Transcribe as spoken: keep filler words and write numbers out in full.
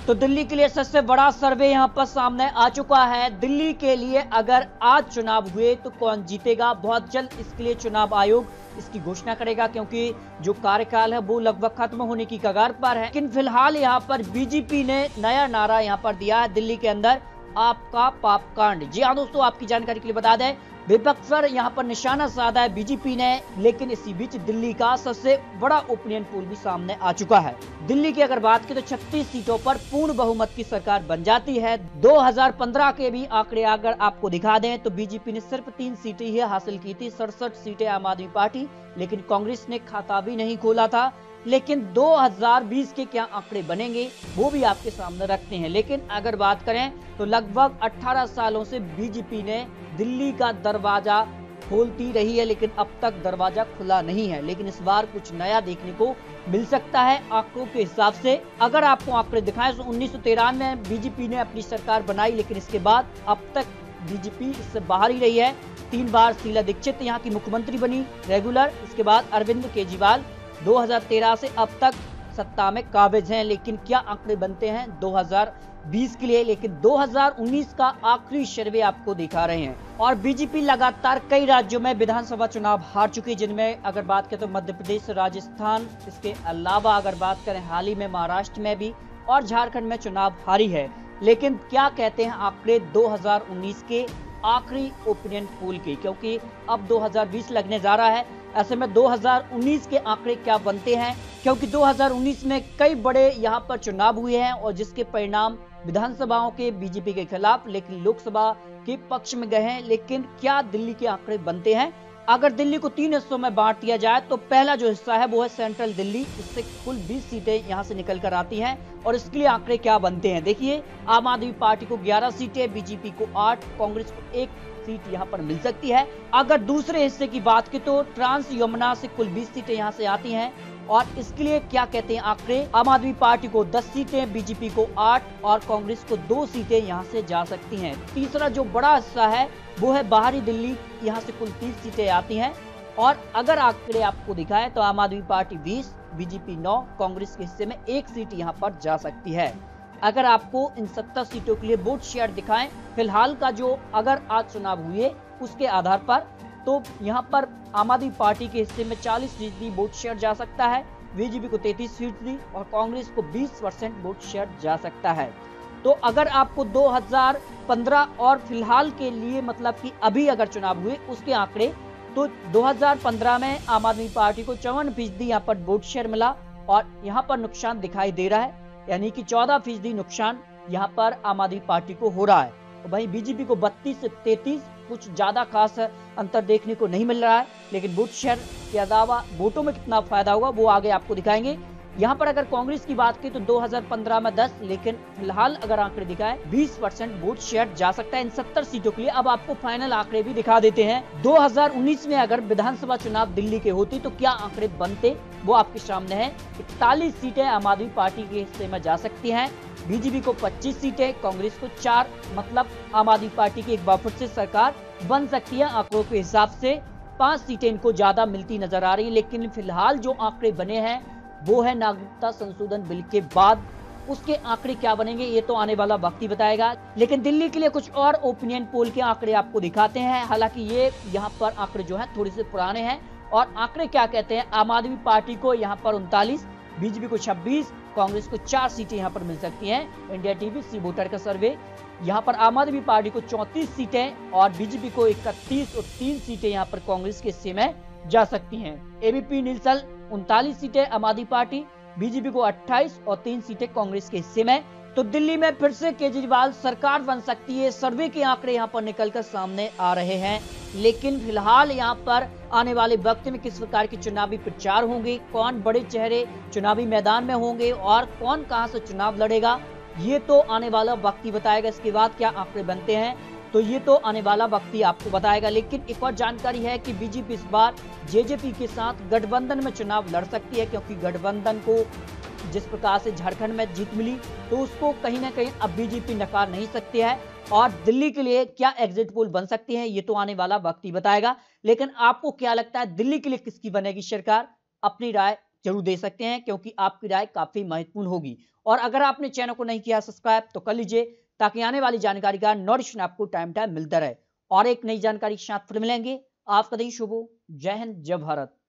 तो दिल्ली के लिए सबसे बड़ा सर्वे यहां पर सामने आ चुका है। दिल्ली के लिए अगर आज चुनाव हुए तो कौन जीतेगा, बहुत जल्द इसके लिए चुनाव आयोग इसकी घोषणा करेगा, क्योंकि जो कार्यकाल है वो लगभग खत्म होने की कगार पर है। लेकिन फिलहाल यहां पर बीजेपी ने नया नारा यहां पर दिया है, दिल्ली के अंदर आपका पाप कांड। जी हाँ दोस्तों, आपकी जानकारी के लिए बता दें, विपक्ष पर यहाँ पर निशाना साधा है बीजेपी ने। लेकिन इसी बीच दिल्ली का सबसे बड़ा ओपिनियन पोल भी सामने आ चुका है। दिल्ली की अगर बात की तो छत्तीस सीटों पर पूर्ण बहुमत की सरकार बन जाती है। दो हज़ार पंद्रह के भी आंकड़े अगर आपको दिखा दें तो बीजेपी ने सिर्फ तीन सीटें ही हासिल की थी, सड़सठ सीटें आम आदमी पार्टी, लेकिन कांग्रेस ने खाता भी नहीं खोला था। लेकिन दो हज़ार बीस के क्या आंकड़े बनेंगे वो भी आपके सामने रखते हैं। लेकिन अगर बात करें तो लगभग अठारह सालों से बीजेपी ने दिल्ली का दरवाजा खोलती रही है, लेकिन अब तक दरवाजा खुला नहीं है। लेकिन इस बार कुछ नया देखने को मिल सकता है आंकड़ों के हिसाब से। अगर आपको आंकड़े दिखाएं तो उन्नीस सौ तिरानवे में बीजेपी ने अपनी सरकार बनाई, लेकिन इसके बाद अब तक बीजेपी इससे बाहर ही रही है। तीन बार शीला दीक्षित यहाँ की मुख्यमंत्री बनी रेगुलर, इसके बाद अरविंद केजरीवाल दो हज़ार तेरह से अब तक सत्ता में काबिज हैं। लेकिन क्या आंकड़े बनते हैं दो हज़ार बीस के लिए? लेकिन दो हज़ार उन्नीस का आखिरी सर्वे आपको दिखा रहे हैं। और बीजेपी लगातार कई राज्यों में विधानसभा चुनाव हार चुकी है, जिनमें अगर बात करें तो मध्य प्रदेश, राजस्थान, इसके अलावा अगर बात करें हाल ही में महाराष्ट्र में भी और झारखंड में चुनाव हारी है। लेकिन क्या कहते हैं आंकड़े दो हज़ार उन्नीस के आखिरी ओपिनियन पोल के, क्योंकि अब दो हज़ार बीस लगने जा रहा है। ऐसे में दो हज़ार उन्नीस के आंकड़े क्या बनते हैं, क्योंकि दो हज़ार उन्नीस में कई बड़े यहां पर चुनाव हुए हैं और जिसके परिणाम विधानसभाओं के बीजेपी के खिलाफ, लेकिन लोकसभा के पक्ष में गए हैं। लेकिन क्या दिल्ली के आंकड़े बनते हैं? अगर दिल्ली को तीन हिस्सों में बांट दिया जाए तो पहला जो हिस्सा है वो है सेंट्रल दिल्ली, इससे कुल बीस सीटें यहां से निकल कर आती हैं। और इसके लिए आंकड़े क्या बनते हैं देखिए, आम आदमी पार्टी को ग्यारह सीटें, बीजेपी को आठ, कांग्रेस को एक सीट यहां पर मिल सकती है। अगर दूसरे हिस्से की बात की तो ट्रांस यमुना से कुल बीस सीटें यहां से आती हैं। और इसके लिए क्या कहते हैं आंकड़े, आम आदमी पार्टी को दस सीटें, बीजेपी को आठ और कांग्रेस को दो सीटें यहां से जा सकती हैं। तीसरा जो बड़ा हिस्सा है वो है बाहरी दिल्ली, यहां से कुल तीस सीटें आती हैं। और अगर आंकड़े आपको दिखाएं तो आम आदमी पार्टी बीस, बीजेपी नौ, कांग्रेस के हिस्से में एक सीट यहां पर जा सकती है। अगर आपको इन सत्तर सीटों के लिए वोट शेयर दिखाएं फिलहाल का जो अगर आज चुनाव हुए उसके आधार पर, तो यहाँ पर आम आदमी पार्टी के हिस्से में चालीस फीसदी वोट शेयर जा सकता है, बीजेपी को तैंतीस फीसदी और कांग्रेस को बीस परसेंट वोट शेयर जा सकता है। तो अगर आपको दो हज़ार पंद्रह और फिलहाल के लिए मतलब कि अभी अगर चुनाव हुए उसके आंकड़े, तो दो हज़ार पंद्रह में आम आदमी पार्टी को चौवन फीसदी यहाँ पर वोट शेयर मिला और यहाँ पर नुकसान दिखाई दे रहा है, यानी कि चौदह फीसदी नुकसान यहाँ पर आम आदमी पार्टी को हो रहा है। वहीं बीजेपी को बत्तीस से तैंतीस, कुछ ज्यादा खास अंतर देखने को नहीं मिल रहा है। लेकिन वोट शेयर के अलावा वोटों में कितना फायदा होगा वो आगे आपको दिखाएंगे। यहाँ पर अगर कांग्रेस की बात की तो दो हज़ार पंद्रह में दस, लेकिन फिलहाल अगर आंकड़े दिखाएं बीस परसेंट वोट शेयर जा सकता है इन सत्तर सीटों के लिए। अब आपको फाइनल आंकड़े भी दिखा देते हैं। दो हज़ार उन्नीस में अगर विधानसभा चुनाव दिल्ली के होती तो क्या आंकड़े बनते वो आपके सामने है। इकतालीस सीटें आम आदमी पार्टी के हिस्से में जा सकती हैं, बीजेपी को पच्चीस सीटें, कांग्रेस को चार, मतलब आम आदमी पार्टी की एक बार फिर से सरकार बन सकती है। आंकड़ों के हिसाब से पांच सीटें इनको ज्यादा मिलती नजर आ रही है। लेकिन फिलहाल जो आंकड़े बने हैं वो है नागरिकता संशोधन बिल के बाद, उसके आंकड़े क्या बनेंगे ये तो आने वाला वक्त ही बताएगा। लेकिन दिल्ली के लिए कुछ और ओपिनियन पोल के आंकड़े आपको दिखाते हैं। हालांकि ये यहाँ पर आंकड़े जो है थोड़े से पुराने हैं। और आंकड़े क्या कहते हैं, आम आदमी पार्टी को यहाँ पर उनतालीस, बीजेपी को छब्बीस, कांग्रेस को चार सीटें यहाँ पर मिल सकती हैं। इंडिया टीवी सी वोटर का सर्वे, यहाँ पर आम आदमी पार्टी को चौंतीस सीटें और बीजेपी को इकतीस और तीन सीटें यहाँ पर कांग्रेस के हिस्से में जा सकती हैं। एबीपी नीलसल उनतालीस सीटें आम आदमी पार्टी, बीजेपी को अट्ठाईस और तीन सीटें कांग्रेस के हिस्से में। तो दिल्ली में फिर से केजरीवाल सरकार बन सकती है, सर्वे के आंकड़े यहाँ पर निकलकर सामने आ रहे हैं। लेकिन फिलहाल यहाँ पर आने वाले वक्त में किस प्रकार के चुनावी प्रचार होंगे, कौन बड़े चेहरे चुनावी मैदान में होंगे और कौन कहां से चुनाव लड़ेगा, ये तो आने वाला वक्त ही बताएगा। इसके बाद क्या आंकड़े बनते हैं तो ये तो आने वाला वक्त ही आपको बताएगा। लेकिन एक और जानकारी है कि बीजेपी इस बार जेजेपी के साथ गठबंधन में चुनाव लड़ सकती है, क्योंकि गठबंधन को जिस प्रकार से झारखंड में जीत मिली तो उसको कहीं ना कहीं अब बीजेपी नकार नहीं सकती है। और दिल्ली के लिए क्या एग्जिट पोल बन सकती है ये तो आने वाला वक्त ही बताएगा। लेकिन आपको क्या लगता है दिल्ली के लिए किसकी बनेगी सरकार? अपनी राय जरूर दे सकते हैं, क्योंकि आपकी राय काफी महत्वपूर्ण होगी। और अगर आपने चैनल को नहीं किया सब्सक्राइब तो कर लीजिए, ताकि आने वाली जानकारी का नोटिफिकेशन आपको टाइम टाइम मिलता रहे। और एक नई जानकारी के साथ फिर मिलेंगे। आपका दिन शुभ हो। जय हिंद, जय भारत।